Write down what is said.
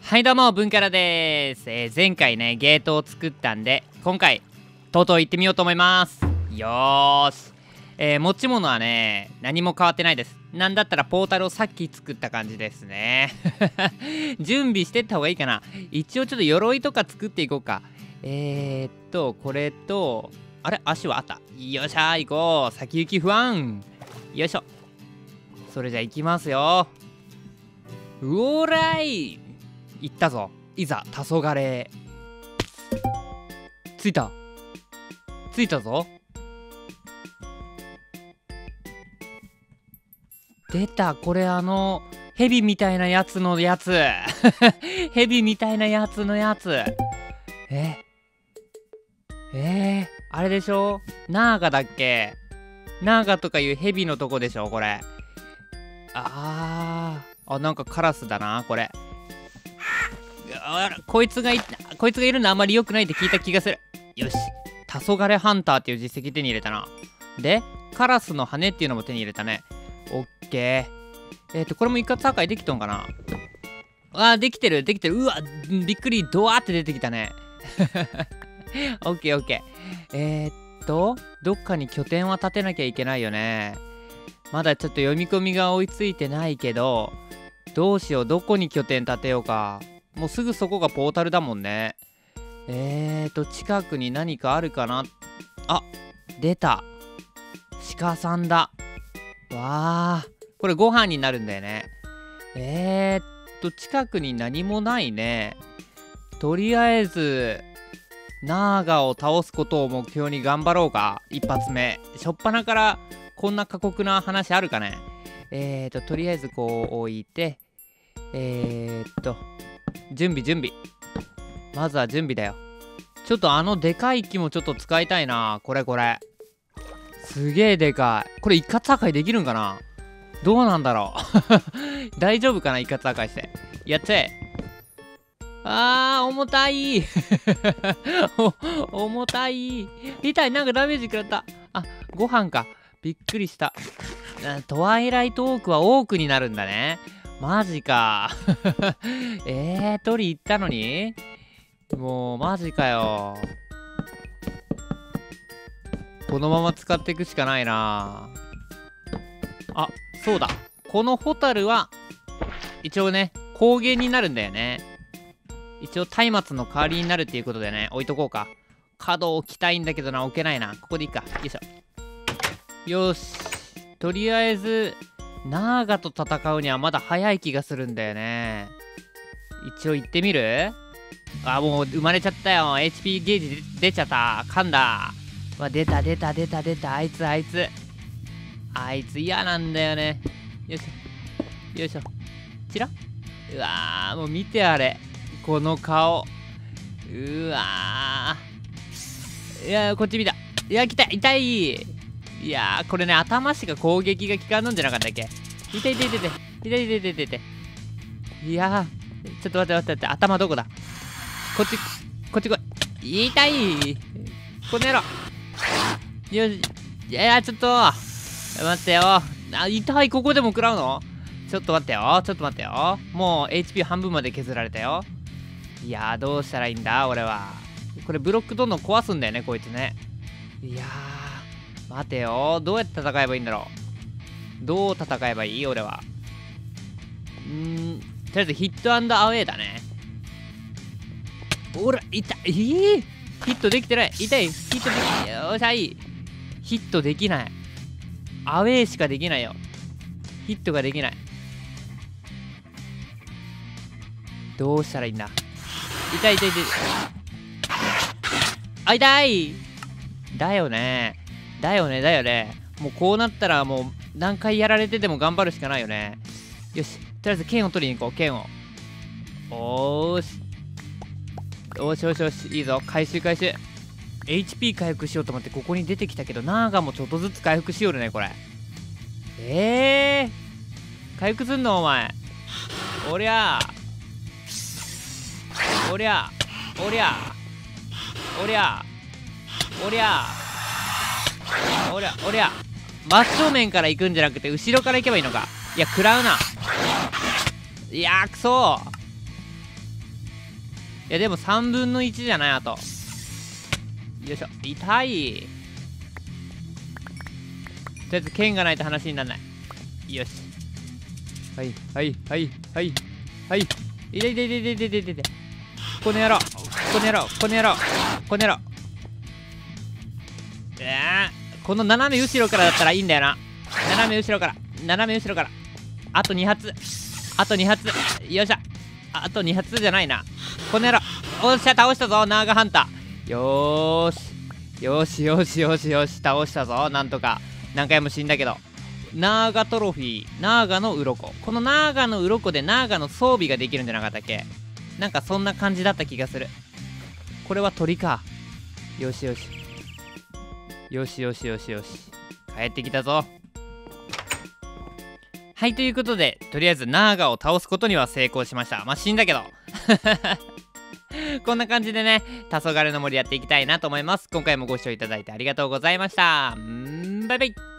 はいどうも、文からです。前回ね、ゲートを作ったんで、今回、とうとう行ってみようと思います。よーし。持ち物はね、何も変わってないです。なんだったらポータルをさっき作った感じですね。準備してった方がいいかな。一応ちょっと鎧とか作っていこうか。これと、あれ足はあった。よっしゃー、行こう。先行き不安。よいしょ。それじゃ行きますよ。うおらい。行ったぞ。いざ黄昏。着いたぞ。出た。これヘビみたいなやつのやつ。ヘビみたいなやつのやつ。あれでしょ、ナーガだっけ。ナーガとかいうヘビのとこでしょこれ。なんかカラスだなこれ。こいつがいるのあんまり良くないって聞いた気がする。よし、黄昏ハンターっていう実績手に入れたな。でカラスの羽っていうのも手に入れたね。オッケー。これも一括破壊できとんかな。できてる。うわ、びっくり。ドワーって出てきたね。オッケーオッケー。どっかに拠点は建てなきゃいけないよね。まだちょっと読み込みが追いついてないけど、どうしよう。どこに拠点建てようか。もうすぐそこがポータルだもんね。近くに何かあるかな。あ、出た。鹿さんだ。わー、これご飯になるんだよね。近くに何もないね。とりあえずナーガを倒すことを目標に頑張ろうか。一発目しょっぱなからこんな過酷な話あるかね。とりあえずこう置いて、準備。まずは準備だよ。ちょっとでかい木もちょっと使いたいな。これすげえでかい。これ一括破壊できるんかな。どうなんだろう。大丈夫かな、一括破壊して。やっちゃえ。重たい。重たい。痛い。なんかダメージ食らった。ご飯か。びっくりした。トワイライトオークはオークになるんだね。マジか。取り行ったのにもうマジかよ。このまま使っていくしかないな。そうだ。このホタルは一応ね、高原になるんだよね。一応松明の代わりになるっていうことでね、置いとこうか。角置きたいんだけどな、置けないな。ここでいいか。よいしょ。よし。とりあえずナーガと戦うにはまだ早い気がするんだよね。一応行ってみる？もう生まれちゃったよ。 HP ゲージ出ちゃった。噛んだ。出た。あいつ嫌なんだよね。よいしょ。チラ。うわー、もう見てあれ。この顔。うわー。いや、こっち見た。いや、来た。痛い。いやー、これね、頭しか攻撃が効かんのんじゃなかったっけ。痛い。いやー、ちょっと待って。頭どこだ。こっち来い。痛い。この野郎。よし。いや、ちょっと待ってよ。痛い。ここでも食らうの？ちょっと待ってよ。もう HP 半分まで削られたよ。いやー、どうしたらいいんだ俺は。これブロックどんどん壊すんだよねこいつね。いやー、待てよ。どうやって戦えばいいんだろう。どう戦えばいい俺は。とりあえずヒットアンドアウェイだね。ほら、痛い。ヒットできてない。痛い。ヒットできない。よっしゃい。ヒットできない。アウェイしかできないよ。ヒットができない。どうしたらいいんだ。痛い。痛い。だよね。もうこうなったらもう何回やられてでも頑張るしかないよね。よし。とりあえず剣を取りに行こう。剣を。よし。いいぞ。回収。HP 回復しようと思ってここに出てきたけど、ナーガもちょっとずつ回復しよるねこれ。回復すんのお前。おりゃ真正面から行くんじゃなくて後ろから行けばいいのか。いや食らうな。いやーくそやでも3分の1じゃない。あとよいしょ。痛い。とりあえず剣がないと話にならない。よし。はいはいはいはいはい。いていていていていていていて。この野郎この野郎この野郎この野郎。この斜め後ろからだったらいいんだよな。斜め後ろから斜め後ろから。あと2発あと2発。よっしゃ。あと2発じゃないな。この野郎。おっしゃ倒したぞナーガハンター。よーしよしよしよしよし倒したぞ。なんとか。何回も死んだけど。ナーガトロフィーナーガの鱗。このナーガの鱗でナーガの装備ができるんじゃなかったっけ。なんかそんな感じだった気がする。これは鳥か。よしよしよしよしよしよし。帰ってきたぞ。はい、ということでとりあえずナーガを倒すことには成功しました。まあ死んだけどこんな感じでね、黄昏の森やっていきたいなと思います。今回もご視聴いただいてありがとうございました。バイバイ。